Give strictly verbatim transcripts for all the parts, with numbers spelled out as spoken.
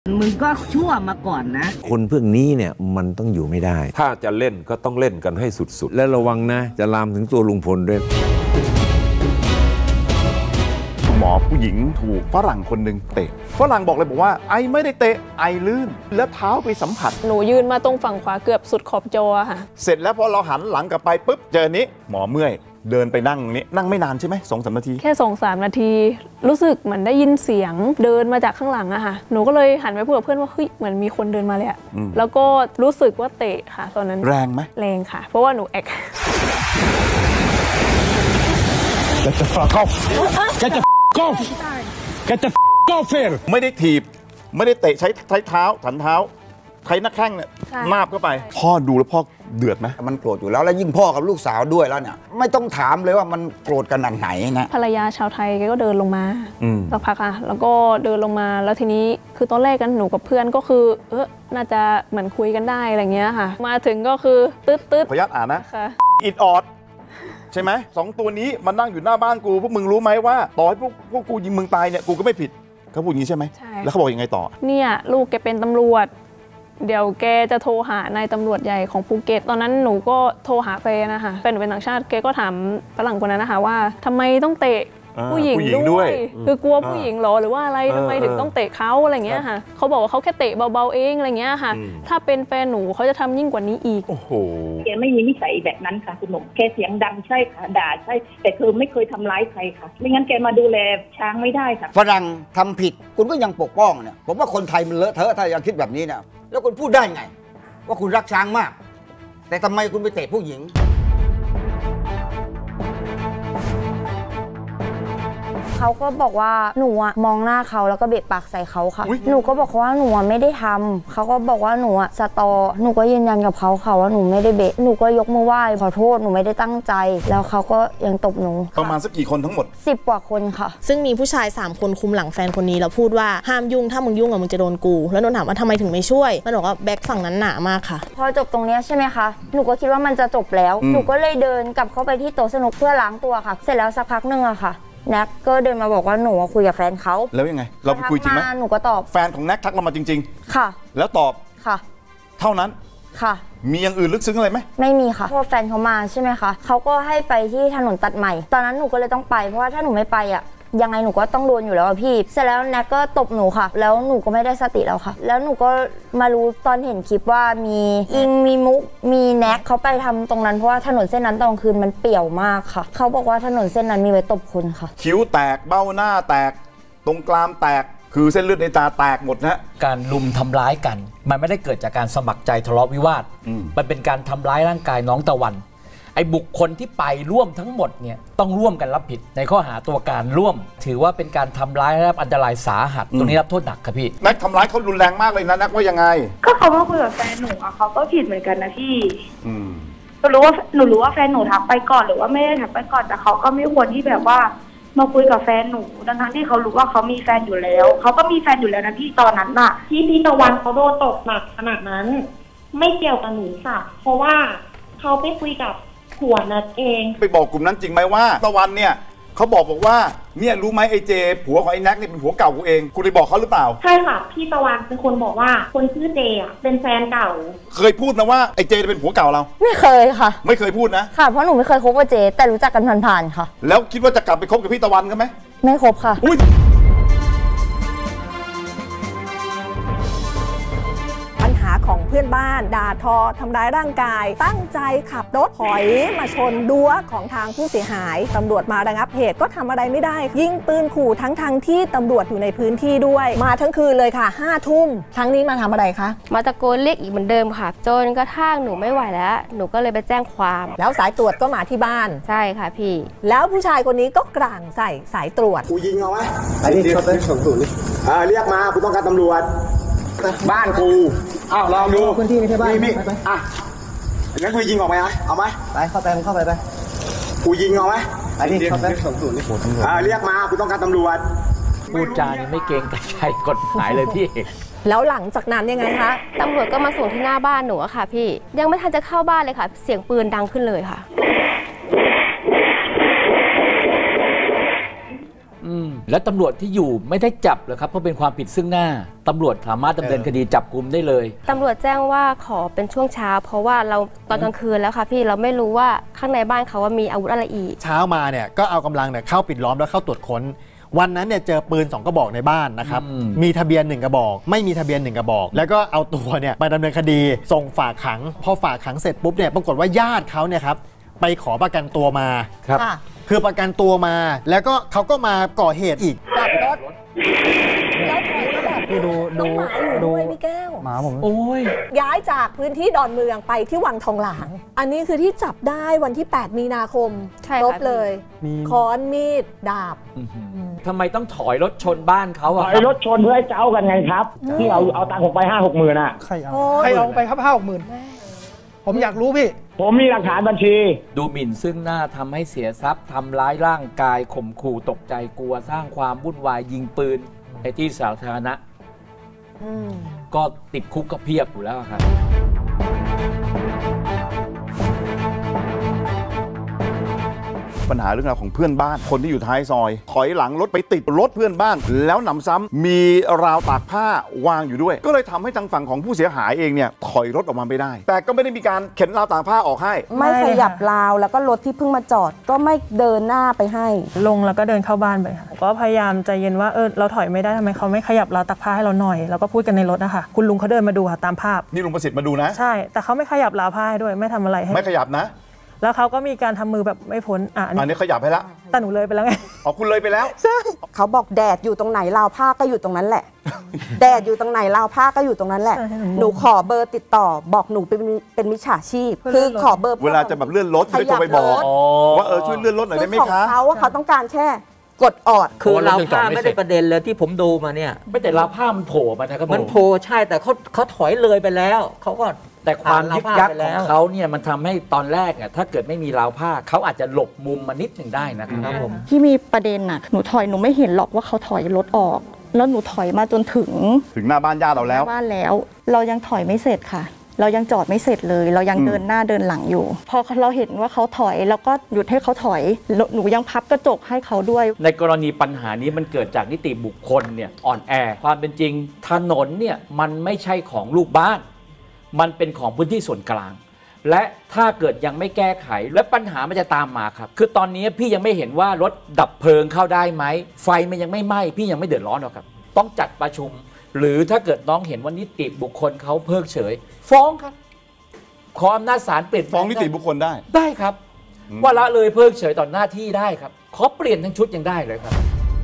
มึงก็ชั่วมาก่อนนะคนพวกนี้เนี่ยมันต้องอยู่ไม่ได้ถ้าจะเล่นก็ต้องเล่นกันให้สุดๆและระวังนะจะลามถึงตัวลุงพลด้วยหมอผู้หญิงถูกฝรั่งคนหนึ่งเตะฝรั่งบอกเลยบอกว่าไอไม่ได้เตะไอลื่นแล้วเท้าไปสัมผัสหนูยืนมาตรงฝั่งขวาเกือบสุดขอบจอค่ะเสร็จแล้วพอเราหันหลังกลับไปปุ๊บเจอนี้หมอเมื่อยเดินไปนั่งนี้นั่งไม่นานใช่ไหมสองสามนาทีแค่สองสามนาทีรู้สึกเหมือนได้ยินเสียงเดินมาจากข้างหลังอะค่ะหนูก็เลยหันไปพูดกับเพื่อนว่าเฮ้ยเหมือนมีคนเดินมาเลยอะแล้วก็รู้สึกว่าเตะค่ะตอนนั้นแรงไหมแรงค่ะเพราะว่าหนูแอกแกจะฟาเข้าแกจะก้าวแกจะก้าวเฟรไม่ได้ถีบไม่ได้เตะใช้ใช้เท้าถันเท้าใช้หน้าแข้งเนี่ยนาบเข้าไปพ่อดูแล้วพ่อเดือดไหมมันโกรธอยู่แล้วแล้วยิ่งพ่อกับลูกสาวด้วยแล้วเนี่ยไม่ต้องถามเลยว่ามันโกรธกันหนักไหนนะภรรยาชาวไทยแกก็เดินลงมาสักพักอ่ะแล้วก็เดินลงมาแล้วทีนี้คือตอนแรกกันหนูกับเพื่อนก็คือเออน่าจะเหมือนคุยกันได้อะไรเงี้ยค่ะมาถึงก็คือตึ๊ดตึ๊ดขออนุญาตอ่านนะอิดออดใช่ไหมสองตัวนี้มันนั่งอยู่หน้าบ้านกูพวกมึงรู้ไหมว่าต่อให้พวกพวกกูยิงมึงตายเนี่ยกูก็ไม่ผิดเขาพูดอย่างนี้ใช่ไหมใช่แล้วเขาบอกยังไงต่อเนี่ยลูกแกเป็นตำรวจเดี๋ยวแกจะโทรหานายตำรวจใหญ่ของภูเก็ตตอนนั้นหนูก็โทรหาแฟนนะคะแฟนหนูเป็นต่างชาติแกก็ถามฝรั่งคนนั้นนะคะว่าทำไมต้องเตะผู้หญิงด้วยคือกลัวผู้หญิงหรอหรือว่าอะไรทำไมถึงต้องเตะเขาอะไรเงี้ยค่ะเขาบอกว่าเขาแค่เตะเบาๆเองอะไรเงี้ยค่ะถ้าเป็นแฟนหนูเขาจะทำยิ่งกว่านี้อีกโอ้โหแกไม่มีนิสัยแบบนั้นค่ะคุณหนุ่มแกเสียงดังใช่ค่ะด่าใช่แต่คือไม่เคยทำร้ายใครค่ะไม่งั้นแกมาดูแลช้างไม่ได้ค่ะฝรั่งทำผิดคุณก็ยังปกป้องเนี่ยผมว่าคนไทยมันเลอะเทอะถ้ายังคิดแบบนี้เนี่ยแล้วคุณพูดได้ไงว่าคุณรักช้างมากแต่ทำไมคุณไปเตะผู้หญิงเขาก็บอกว่าหนูอะมองหน้าเขาแล้วก็เบะปากใส่เขาค่ะหนูก็บอกว่าหนูไม่ได้ทำเขาก็บอกว่าหนูอะสตอหนูก็ยืนยันกับเขาค่ะว่าหนูไม่ได้เบะหนูก็ยกมือไหว้ขอโทษหนูไม่ได้ตั้งใจแล้วเขาก็ยังตบหนูประมาณสักกี่คนทั้งหมดสิบกว่าคนค่ะซึ่งมีผู้ชายสามคนคุมหลังแฟนคนนี้แล้วพูดว่าห้ามยุ่งถ้ามึงยุ่งอะมึงจะโดนกูแล้วหนูถามว่าทำไมถึงไม่ช่วยมันบอกว่าแบ็คฝั่งนั้นหนามากค่ะพอจบตรงนี้ใช่ไหมคะหนูก็คิดว่ามันจะจบแล้วหนูก็เลยเดินกลับเข้าไปที่โต๊ะสนุกเพื่อล้างตัวค่ะเสร็จแล้วสักพักนึงอะค่ะแน็กก็เดินมาบอกว่าหนูคุยกับแฟนเขาแล้วยังไงเราไปคุยจริงไหมหนูก็ตอบแฟนของแน็กทักเรามาจริงๆค่ะแล้วตอบค่ะเท่านั้นค่ะมีอย่างอื่นลึกซึ้งอะไรไหมไม่มีค่ะพอแฟนเขามาใช่ไหมคะเขาก็ให้ไปที่ถนนตัดใหม่ตอนนั้นหนูก็เลยต้องไปเพราะว่าถ้าหนูไม่ไปอ่ะยังไงหนูก็ต้องโดนอยู่แล้วพี่เสร็จแล้วแน็กก็ตบหนูค่ะแล้วหนูก็ไม่ได้สติแล้วค่ะแล้วหนูก็มารู้ตอนเห็นคลิปว่ามีอิงมีมุกมีแน็กเขาไปทำตรงนั้นเพราะว่าถนนเส้นนั้นตอนคืนมันเปี่ยวมากค่ะเขาบอกว่าถนนเส้นนั้นมีไว้ตบคนค่ะคิ้วแตกเบ้าหน้าแตกตรงกรามแตกคือเส้นเลือดในตาแตกหมดนะการลุมทำร้ายกันมันไม่ได้เกิดจากการสมัครใจทะเลาะวิวาทมันเป็นการทำร้ายร่างกายน้องตะวันไอ้บุคคลที่ไปร่วมทั้งหมดเนี่ยต้องร่วมกันรับผิดในข้อหาตัวการร่วมถือว่าเป็นการทำร้ายและรับอันตรายสาหัสตรงนี้รับโทษหนักครับพี่แน็กทำร้ายเขารุนแรงมากเลยนะแน็กว่ายังไงก็เขามาคุยกับแฟนหนูอะเขาก็ผิดเหมือนกันนะพี่หนูรู้ว่าหนูรู้ว่าแฟนหนูทักไปก่อนหรือว่าไม่ได้ทักไปก่อนแต่เขาก็ไม่ควรที่แบบว่ามาคุยกับแฟนหนูดังนั้นที่เขารู้ว่าเขามีแฟนอยู่แล้วเขาก็มีแฟนอยู่แล้วนะพี่ตอนนั้นน่ะที่พี่ตะวันเขาโดนตกหนักขนาดนั้นไม่เกี่ยวกับหนูค่ะเพราะว่าเขาไปคุยกับผัวนัดเองไปบอกกลุ่มนั้นจริงไหมว่าตะวันเนี่ยเขาบอกบอกว่าเนี่ยรู้ไหมไอเจผัวของไอ้แน็กเนี่ยเป็นผัวเก่ากูเองคุณได้บอกเขาหรือเปล่าใช่ค่ะพี่ตะวันเป็นคนบอกว่าคนชื่อเจอ่ะเป็นแฟนเก่าเคยพูดนะว่าไอเจเป็นผัวเก่าเราไม่เคยค่ะไม่เคยพูดนะค่ะเพราะหนูไม่เคยคบกับเจแต่รู้จักกันผ่านๆค่ะแล้วคิดว่าจะกลับไปคบกับพี่ตะวันกันไหมไม่คบค่ะของเพื่อนบ้านด่าทอทำร้ายร่างกายตั้งใจขับรถถอยมาชนรั้วของทางผู้เสียหายตำรวจมาระงับเหตุก็ทำอะไรไม่ได้ยิงปืนขู่ทั้งทางที่ตำรวจอยู่ในพื้นที่ด้วยมาทั้งคืนเลยค่ะห้าทุ่มครั้งนี้มาทำอะไรคะมาตะโกนเรียกอีกเหมือนเดิมค่ะจนกระทั่งหนูไม่ไหวแล้วหนูก็เลยไปแจ้งความแล้วสายตรวจก็มาที่บ้านใช่ค่ะพี่แล้วผู้ชายคนนี้ก็กลางใส่สายตรวจกูยิงเอาไหมไอ้นี่เขาเป็นสองศูนย์อ่าเรียกมากูต้องการตำรวจบ้านกูอ้าวลองดูพื้นที่ไม่ใช่บ้านมีไปอ่ะงั้นกูยิงออกไปนะเอาไหมไปเข้าไปมึงเข้าไปไปกูยิงเอาไหมไอ้นี่เขาเป็นสองศูนย์นี่อ่าเรียกมากูต้องการตำรวจพูดจาไม่เกรงใจกฎหมายเลยพี่แล้วหลังจากนั้นยังไงคะตำรวจก็มาส่งที่หน้าบ้านหนูอะค่ะพี่ยังไม่ทันจะเข้าบ้านเลยค่ะเสียงปืนดังขึ้นเลยค่ะแล้วตำรวจที่อยู่ไม่ได้จับเหรอครับเพราะเป็นความผิดซึ่งหน้าตำรวจสามารถดำเนินคดีจับกุมได้เลยตำรวจแจ้งว่าขอเป็นช่วงเช้าเพราะว่าเราตอนกลางคืนแล้วค่ะพี่เราไม่รู้ว่าข้างในบ้านเขาว่ามีอาวุธอะไรอีกเช้ามาเนี่ยก็เอากำลังเนี่ยเข้าปิดล้อมแล้วเข้าตรวจค้นวันนั้นเนี่ยเจอปืนสองกระบอกในบ้านนะครับมีทะเบียนหนึ่งกระบอกไม่มีทะเบียนหนึ่งกระบอกแล้วก็เอาตัวเนี่ยไปดำเนินคดีส่งฝากขังพอฝากขังเสร็จปุ๊บเนี่ยปรากฏว่าญาติเขาเนี่ยครับไปขอประกันตัวมาครับคือประกันตัวมาแล้วก็เขาก็มาก่อเหตุอีกกลับรถแล้วถอยมาแบบดูดูดูพี่แก้วหมาผมโอ้ยย้ายจากพื้นที่ดอนเมืองไปที่วังทองหลางอันนี้คือที่จับได้วันที่แปดมีนาคมครบเลยค้อนมีดดาบทำไมต้องถอยรถชนบ้านเขาอะถอยรถชนเพื่อให้เจ้ากันไงครับที่เอาเอาตังค์ผมไปห้าหกหมื่นอะใครเอาใครเอาไปครับห้าหกหมื่นผมอยากรู้พี่ผมมีหลักฐานบัญชีดูหมิ่นซึ่งหน้าทำให้เสียทรัพย์ทำร้ายร่างกายข่มขู่ตกใจกลัวสร้างความวุ่นวายยิงปืนในที่สาธารณะก็ติดคุกก็เพียบอยู่แล้วครับปัญหาเรื่องราวของเพื่อนบ้านคนที่อยู่ท้ายซอยถอยหลังรถไปติดรถเพื่อนบ้านแล้วหนำซ้ำมีราวตากผ้าวางอยู่ด้วยก็เลยทำให้ทางฝั่งของผู้เสียหายเองเนี่ยถอยรถออกมาไม่ได้แต่ก็ไม่ได้มีการเข็นราวตากผ้าออกให้ไม่ขยับราวแล้วก็รถที่เพิ่งมาจอดก็ไม่เดินหน้าไปให้ลงแล้วก็เดินเข้าบ้านไปค่ะก็พยายามใจเย็นว่าเออเราถอยไม่ได้ทำไมเขาไม่ขยับราวตากผ้าให้เราหน่อยแล้วก็พูดกันในรถนะคะคุณลุงเขาเดินมาดูค่ะตามภาพนี่ลุงประสิทธิ์มาดูนะใช่แต่เขาไม่ขยับราวผ้าให้ด้วยไม่ทำอะไรให้ไม่ขยับนะแล้วเขาก็มีการทำมือแบบไม่พ้นอ่ะอันนี้ขยับให้ละแต่หนูเลยไปแล้วไงอ๋อคุณเลยไปแล้วใช่เขาบอกแดดอยู่ตรงไหนราวผ้าก็อยู่ตรงนั้นแหละ แดดอยู่ตรงไหนราวผ้าก็อยู่ตรงนั้นแหละหนูขอเบอร์ติดต่อบอกหนูเป็นเป็นมิจฉาชีพคือขอเบอร์เวลาจะแบบเลื่อนรถไม่ต้องไปบอกว่าเออช่วยเลื่อนรถหน่อยได้ไหมคะเขาว่าเขาต้องการแค่กดออดคือราวผ้าไม่ได้ประเด็นเลยที่ผมดูมาเนี่ยไม่แต่ราวผ้ามันโผล่มานะครับมันโผล่ใช่แต่เขาเขาถอยเลยไปแล้วเขาก็แต่ความยึกยักของเขาเนี่ยมันทำให้ตอนแรกอ่ะถ้าเกิดไม่มีราวผ้าเขาอาจจะหลบมุมมานิดหนึ่งได้นะครับผมที่มีประเด็นน่ะหนูถอยหนูไม่เห็นหรอกว่าเขาถอยรถออกแล้วหนูถอยมาจนถึงถึงหน้าบ้านญาติเราแล้วบ้านแล้วเรายังถอยไม่เสร็จค่ะเรายังจอดไม่เสร็จเลยเรายังเดินหน้าเดินหลังอยู่พอเราเห็นว่าเขาถอยแล้วก็หยุดให้เขาถอยหนูยังพับกระจกให้เขาด้วยในกรณีปัญหานี้มันเกิดจากนิติบุคคลเนี่ยอ่อนแอความเป็นจริงถนนเนี่ยมันไม่ใช่ของลูกบ้านมันเป็นของพื้นที่ส่วนกลางและถ้าเกิดยังไม่แก้ไขและปัญหามันจะตามมาครับคือตอนนี้พี่ยังไม่เห็นว่ารถดับเพลิงเข้าได้ไหมไฟมันยังไม่ไหม้พี่ยังไม่เดือดร้อนหรอกครับต้องจัดประชุมหรือถ้าเกิดน้องเห็นว่านิติบุคคลเขาเพิกเฉยฟ้องครับขออำนาจศาลเปลี่ยนฟ้องนิติบุคคลได้ได้ครับว่าละเลยเพิกเฉยต่อหน้าที่ได้ครับขอเปลี่ยนทั้งชุดยังได้เลยครับ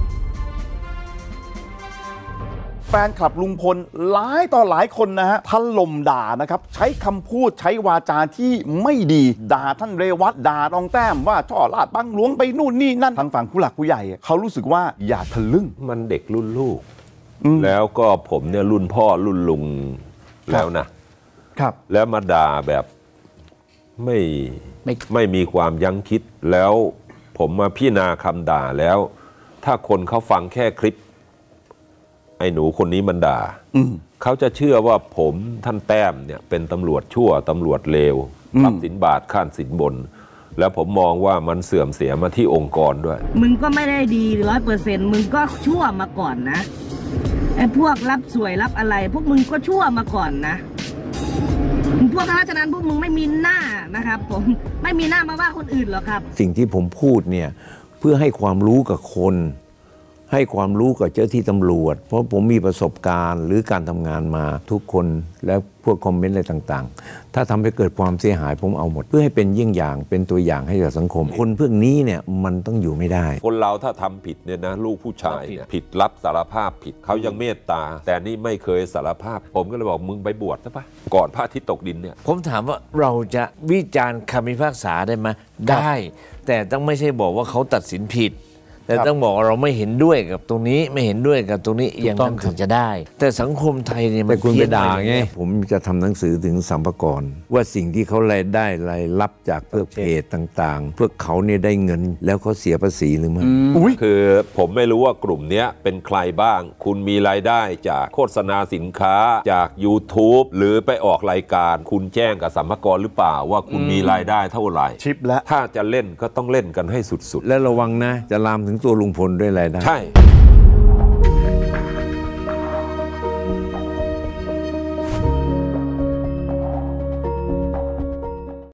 แฟนคลับลุงพลหลายต่อหลายคนนะฮะถล่มด่านะครับใช้คำพูดใช้วาจาที่ไม่ดีด่าท่านเรวัตด่ารองแต้มว่าช่อลาดบังหลวงไปนู่นนี่นั่นทางฝั่งผู้หลักผู้ใหญ่เขารู้สึกว่าอย่าทะลึ่งมันเด็กรุ่นลูกแล้วก็ผมเนี่ยรุ่นพ่อรุ่นลุงแล้วนะครับแล้วมาด่าแบบไม่ไม่ไม่มีความยั้งคิดแล้วผมมาพิจารณาคำด่าแล้วถ้าคนเขาฟังแค่คลิปไอ้หนูคนนี้มันด่าเขาจะเชื่อว่าผมท่านแต้มเนี่ยเป็นตำรวจชั่วตำรวจเลวทรัพย์สินบาทข้านสินบนแล้วผมมองว่ามันเสื่อมเสียมาที่องค์กรด้วยมึงก็ไม่ได้ดีร้อยเปอร์เซ็นต์มึงก็ชั่วมาก่อนนะไอ้พวกรับสวยรับอะไรพวกมึงก็ชั่วมาก่อนนะพวกข้าราชการพวกมึงไม่มีหน้านะครับผมไม่มีหน้ามาว่าคนอื่นหรอกครับสิ่งที่ผมพูดเนี่ยเพื่อให้ความรู้กับคนให้ความรู้กับเจ้าที่ตำรวจเพราะผมมีประสบการณ์หรือการทำงานมาทุกคนและพวกคอมเมนต์อะไรต่างๆถ้าทำให้เกิดความเสียหายผมเอาหมดเพื่อให้เป็นเยี่ยงอย่างเป็นตัวอย่างให้กับสังคมคนพวกนี้เนี่ยมันต้องอยู่ไม่ได้คนเราถ้าทำผิดเนี่ยนะลูกผู้ชายเนี่ยผิดรับสารภาพผิดเขายังเมตตาแต่นี่ไม่เคยสารภาพผมก็เลยบอกมึงไปบวชซะปะก่อนพระอาทิตย์ตกดินเนี่ยผมถามว่าเราจะวิจารณ์คำพิพากษาได้ไหมได้แต่ต้องไม่ใช่บอกว่าเขาตัดสินผิดแต่ต้องบอกเราไม่เห็นด้วยกับตรงนี้ไม่เห็นด้วยกับตรงนี้อย่างนั้นถึงจะได้แต่สังคมไทยเนี่ยมันเพี้ยนด่าไงผมจะทำหนังสือถึงสรรพากรว่าสิ่งที่เขารายได้รายรับจากเพื่อเพจต่างๆเพื่อเขาเนี่ยได้เงินแล้วเขาเสียภาษีหรือไม่คือผมไม่รู้ว่ากลุ่มนี้เป็นใครบ้างคุณมีรายได้จากโฆษณาสินค้าจาก YouTube หรือไปออกรายการคุณแจ้งกับสรรพากรหรือเปล่าว่าคุณมีรายได้เท่าไหร่ชิปแล้วถ้าจะเล่นก็ต้องเล่นกันให้สุดๆและระวังนะจะลามถึงตัวลุงพลด้วยรายได้ใช่